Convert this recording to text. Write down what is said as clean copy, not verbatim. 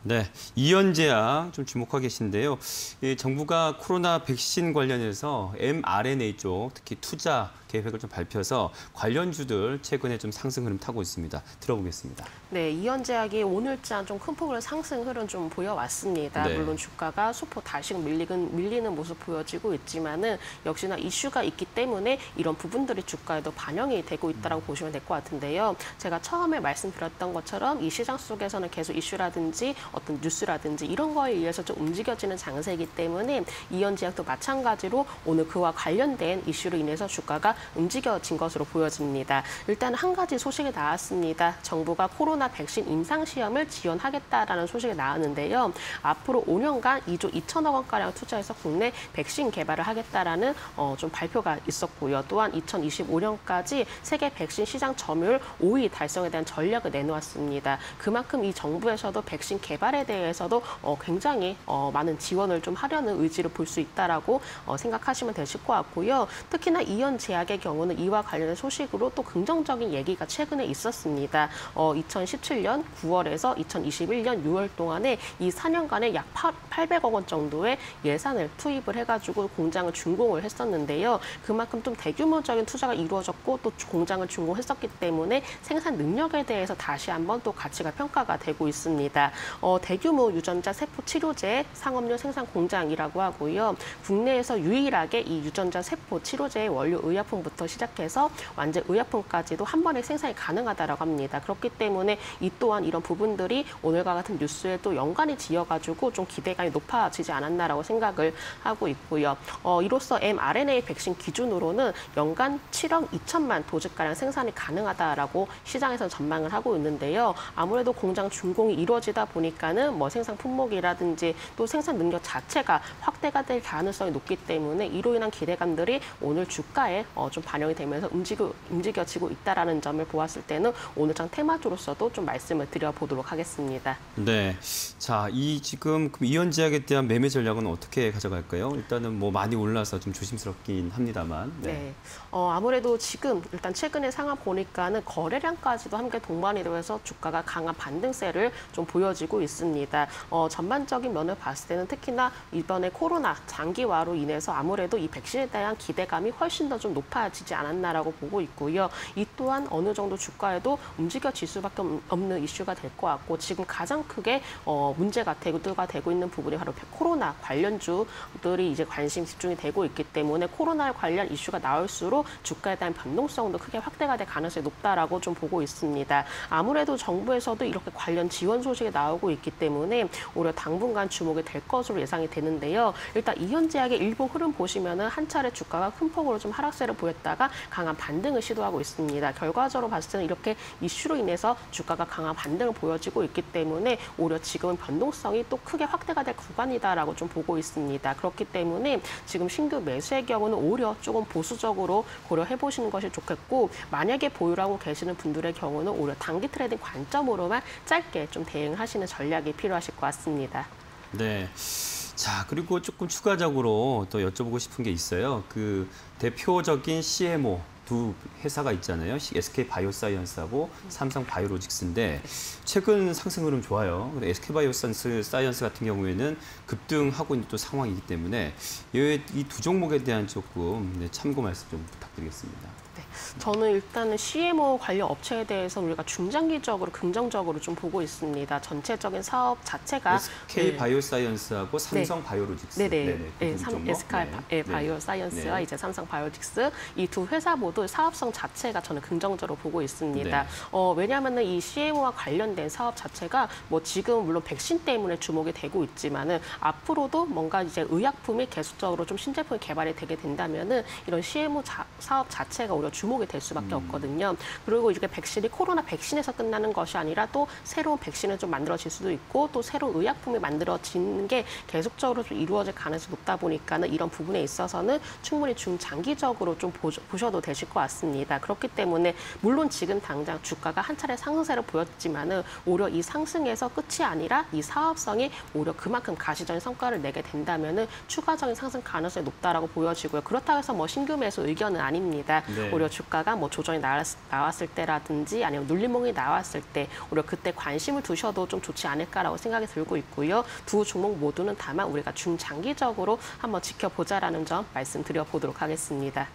네, 이현재야 좀 주목하고 계신데요. 정부가 코로나 백신 관련해서 mRNA 쪽 특히 투자 계획을 좀 발표해서 관련주들 최근에 좀 상승 흐름 타고 있습니다. 들어보겠습니다. 네, 이현제약이 오늘장 좀 큰 폭으로 상승 흐름 좀 보여왔습니다. 네. 물론 주가가 소폭 다시 밀리는 모습 보여지고 있지만은 역시나 이슈가 있기 때문에 이런 부분들이 주가에도 반영이 되고 있다고 보시면 될 것 같은데요. 제가 처음에 말씀드렸던 것처럼 이 시장 속에서는 계속 이슈라든지 어떤 뉴스라든지 이런 거에 의해서 좀 움직여지는 장세이기 때문에 이현제약도 마찬가지로 오늘 그와 관련된 이슈로 인해서 주가가 움직여진 것으로 보여집니다. 일단 한 가지 소식이 나왔습니다. 정부가 코로나 백신 임상시험을 지원하겠다라는 소식이 나왔는데요. 앞으로 5년간 2조 2천억 원가량 투자해서 국내 백신 개발을 하겠다라는 좀 발표가 있었고요. 또한 2025년까지 세계 백신 시장 점유율 5위 달성에 대한 전략을 내놓았습니다. 그만큼 이 정부에서도 백신 개발에 대해서도 굉장히 많은 지원을 좀 하려는 의지를 볼 수 있다라고 생각하시면 되실 것 같고요. 특히나 이현제약의 경우는 이와 관련된 소식으로 또 긍정적인 얘기가 최근에 있었습니다. 2017년 9월에서 2021년 6월 동안에 이 4년간에 약 800억 원 정도의 예산을 투입을 해가지고 공장을 준공을 했었는데요. 그만큼 좀 대규모적인 투자가 이루어졌고 또 공장을 준공했었기 때문에 생산 능력에 대해서 다시 한번 또 가치가 평가가 되고 있습니다. 대규모 유전자 세포 치료제 상업용 생산 공장이라고 하고요. 국내에서 유일하게 이 유전자 세포 치료제의 원료 의약품부터 시작해서 완제 의약품까지도 한 번에 생산이 가능하다라고 합니다. 그렇기 때문에 이 또한 이런 부분들이 오늘과 같은 뉴스에 또 연관이 지어가지고 좀 기대감이 높아지지 않았나라고 생각을 하고 있고요. 이로써 mRNA 백신 기준으로는 연간 7억 2천만 도즈가량 생산이 가능하다라고 시장에서 전망을 하고 있는데요. 아무래도 공장 준공이 이루어지다 보니까는 뭐 생산 품목이라든지 또 생산 능력 자체가 확대가 될 가능성이 높기 때문에 이로 인한 기대감들이 오늘 주가에 좀 반영이 되면서 움직여지고 있다라는 점을 보았을 때는 오늘장 테마주로서도 좀 말씀을 드려보도록 하겠습니다. 네, 자, 지금 이현제약에 대한 매매 전략은 어떻게 가져갈까요? 일단은 뭐 많이 올라서 좀 조심스럽긴 합니다만. 네. 아무래도 지금 일단 최근의 상황 보니까는 거래량까지도 함께 동반이 되면서 주가가 강한 반등세를 좀 보여지고 있습니다. 전반적인 면을 봤을 때는 특히나 이번에 코로나 장기화로 인해서 아무래도 이 백신에 대한 기대감이 훨씬 더 좀 높아지지 않았나라고 보고 있고요. 이 또한 어느 정도 주가에도 움직여질 수밖에 없는 이슈가 될 것 같고 지금 가장 크게 문제가 되고 있는 부분이 바로 코로나 관련주들이 이제 관심 집중이 되고 있기 때문에 코로나 관련 이슈가 나올수록 주가에 대한 변동성도 크게 확대가 될 가능성이 높다라고 좀 보고 있습니다. 아무래도 정부에서도 이렇게 관련 지원 소식이 나오고 있기 때문에 오히려 당분간 주목이 될 것으로 예상이 되는데요. 일단 이현제약의 일부 흐름 보시면은 한 차례 주가가 큰 폭으로 좀 하락세를 보였다가 강한 반등을 시도하고 있습니다. 결과적으로 봤을 때는 이렇게 이슈로 인해서 주가가 강한 반등을 보여지고 있기 때문에 오히려 지금은 변동성이 또 크게 확대가 될 구간이다라고 좀 보고 있습니다. 그렇기 때문에 지금 신규 매수의 경우는 오히려 조금 보수적으로 고려해 보시는 것이 좋겠고 만약에 보유를 하고 계시는 분들의 경우는 오히려 단기 트레이딩 관점으로만 짧게 좀 대응하시는 전략이 필요하실 것 같습니다. 네. 자, 그리고 조금 추가적으로 또 여쭤보고 싶은 게 있어요. 그 대표적인 CMO 두 회사가 있잖아요. SK 바이오사이언스하고 삼성 바이오로직스인데 최근 상승 흐름 좋아요. SK 바이오사이언스 같은 경우에는 급등하고 있는 또 상황이기 때문에 이 두 종목에 대한 조금 참고 말씀 좀 부탁드리겠습니다. 네, 저는 일단은 CMO 관련 업체에 대해서 우리가 중장기적으로 긍정적으로 좀 보고 있습니다. 전체적인 사업 자체가 SK 바이오사이언스하고 삼성 바이오로직스. 네네. SK 바이오사이언스와 이제 삼성 바이오로직스 이 두 회사 모두 사업성 자체가 저는 긍정적으로 보고 있습니다. 네. 왜냐하면은 이 CMO와 관련된 사업 자체가 뭐 지금 물론 백신 때문에 주목이 되고 있지만은 앞으로도 뭔가 이제 의약품이 계속적으로 좀 신제품이 개발이 되게 된다면은 이런 CMO 사업 자체가 오히려 주목이 될 수밖에 없거든요. 그리고 이게 백신이 코로나 백신에서 끝나는 것이 아니라 또 새로운 백신을 좀 만들어질 수도 있고 또 새로운 의약품이 만들어지는 게 계속적으로 좀 이루어질 가능성이 높다 보니까는 이런 부분에 있어서는 충분히 중장기적으로 좀 보셔도 되실 되실 것 같습니다. 그렇기 때문에 물론 지금 당장 주가가 한 차례 상승세를 보였지만은 오히려 이 상승에서 끝이 아니라 이 사업성이 오히려 그만큼 가시적인 성과를 내게 된다면은 추가적인 상승 가능성이 높다라고 보여지고요. 그렇다고 해서 뭐 신규 매수 의견은 아닙니다. 네. 오히려 주가가 뭐 조정이 나왔을 때라든지 아니면 눌림목이 나왔을 때 오히려 그때 관심을 두셔도 좀 좋지 않을까라고 생각이 들고 있고요. 두 종목 모두는 다만 우리가 중장기적으로 한번 지켜보자라는 점 말씀드려보도록 하겠습니다.